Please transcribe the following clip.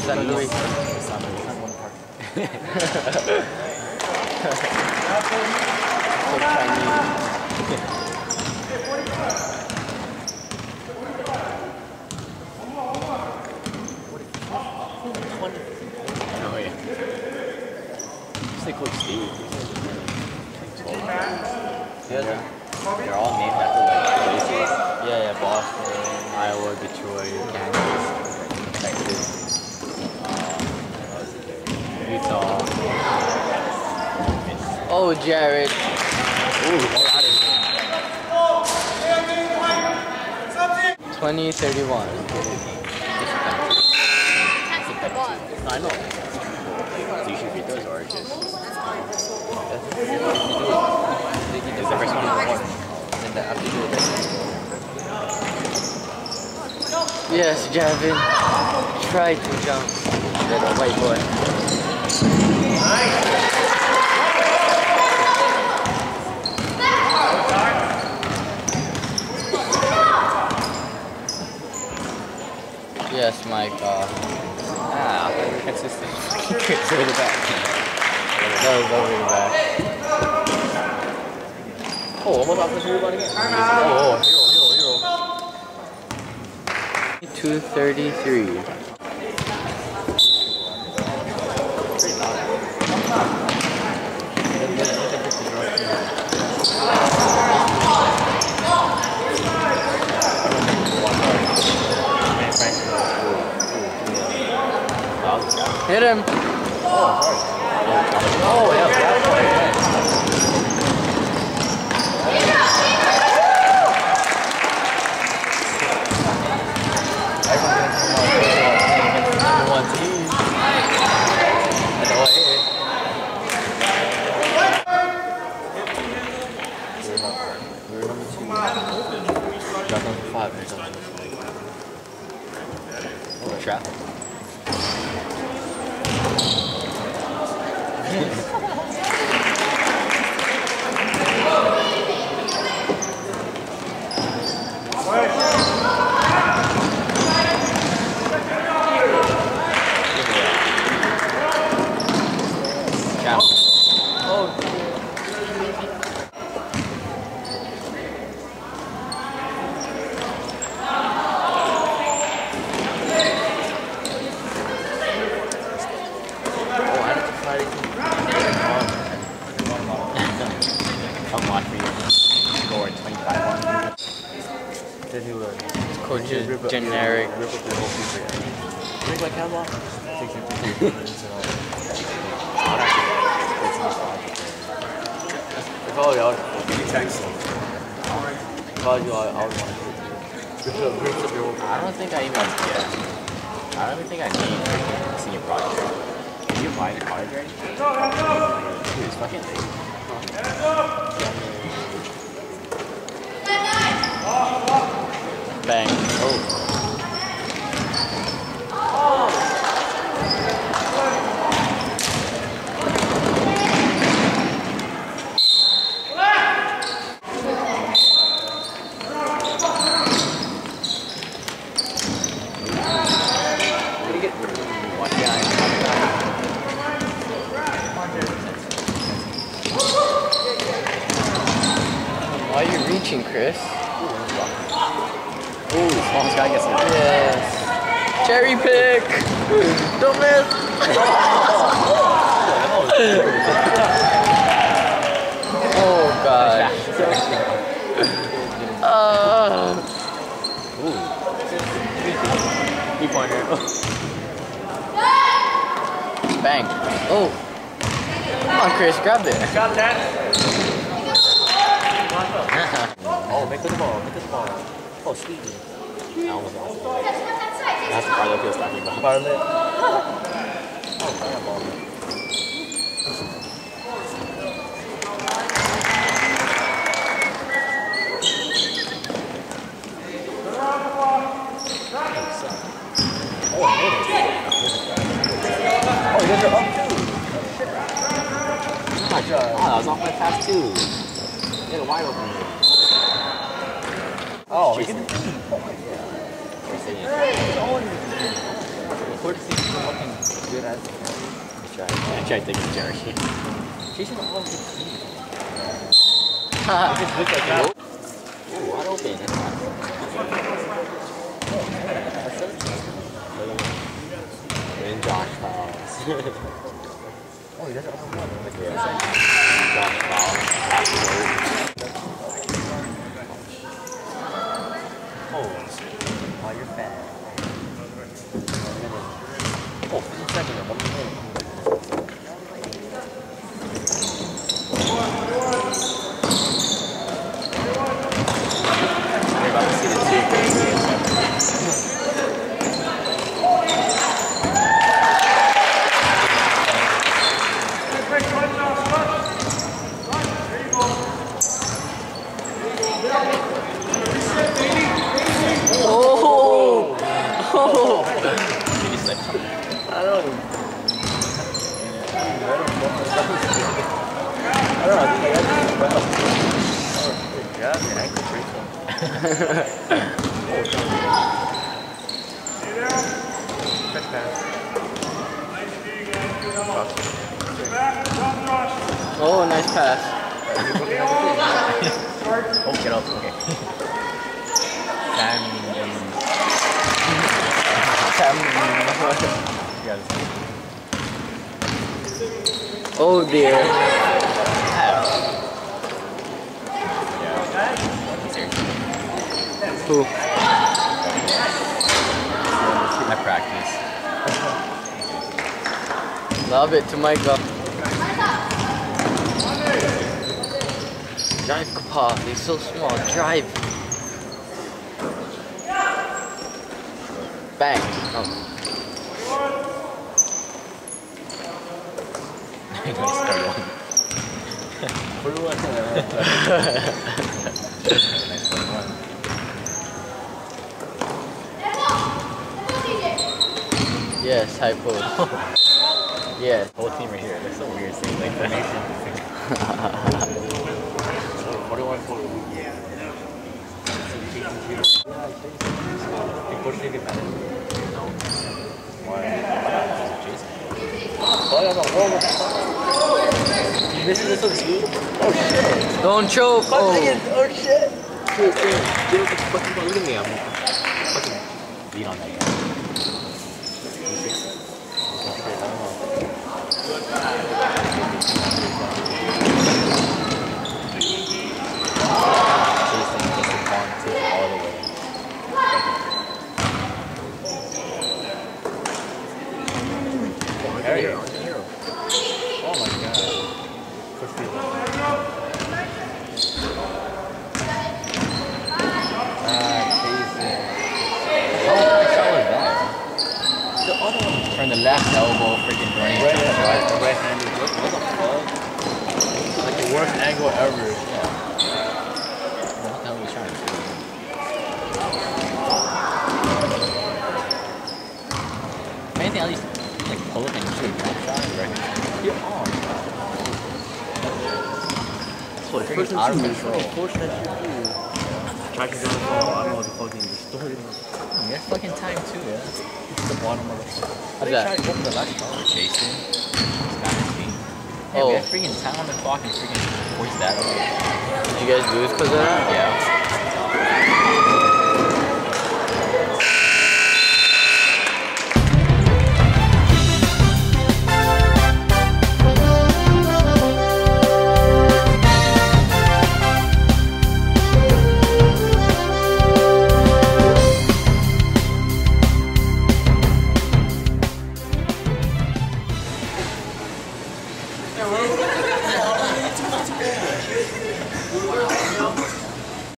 San Luis. So Chinese. Oh yeah. Just like Coach Steve. Yeah. They're all named after like places. Yeah, Boston. Iowa, Detroit, Kansas, Texas, Utah. Oh, Jared. Ooh, 2031. No, I know. Do you shoot free throws or just? Is the first one or what? And then after you do it. Yes, Javin. Try to jump. Little white boy. Yes, Mike. Consistent. It's over the back. That was over the back. Oh, almost offensive rebound again. Hero. 233. Hit him! Oh, yeah, that point. One team. We were number 2. Got number 5 or something. Oh, traffic. Coach's generic. Rip up your whole future. Drink my catalog. If I were you, I would text them. If I were you, I would want to do it. I don't think I even, I don't even think I need a senior project. Can you buy a college already? Dude, it's fucking late. Bang. Oh. Why are you reaching, Chris? Ooh, smallest guy gets it. Yes. Cherry pick. Don't miss. Oh gosh. Ooh. 3-pointer. Bang. Oh. Come on, Chris, grab it. Got that. Oh, make the ball. Oh, sweetie. I almost lost it. That's the part that feels talking about. Bartlett. Oh, fireball. Oh, you guys are up too. Oh my god. Oh, that was off my pass too. Get a wide open. Oh, he can. Oh my god. Courtesy is fucking good as I tried taking Jerry. Jason always gets me. It just looks like that. Ooh, wide open. That's nice. That's so cheap. In Josh Fowles. Oh, he doesn't open one. Yeah. Josh Fowles. Oh, you're fat. Oh, 50 seconds. 1 minute. You're about to see the two craziest ever. Oh, nice pass. Oh, get up. Okay. Oh dear. Yeah. Who? I practice. Love it to Michael. Drive, Papa. He's so small. Drive. Bang. Oh. Nice 21. Yes, high post. Yes. Whole team right here. That's so weird seeing like formation. 41 40. Yeah. Think Coach didn't get mad at me? No. Why? Jason. Oh, yeah, no. You missing this one too? Oh shit. Don't choke. Oh. Oh shit. Dude, look at me. I'm fucking beat on that guy. Hero. Oh my god. The other one from the left elbow freaking running right-handed. What the fuck? Like the worst angle ever. Yeah. What the hell are we trying to do? If anything, at least like pull it and shoot a jump shot, right? You're on. So it's freaking out of control. Try to go to the ball, I don't know what the fucking distorted. You have fucking time too, yeah. It's the bottom of the phone. What's that? Try to go for the left ball. Jason. It's got his feet. Hey, Oh. we have freaking time on the clock and freaking voice that away. Did you guys lose because of that? Yeah.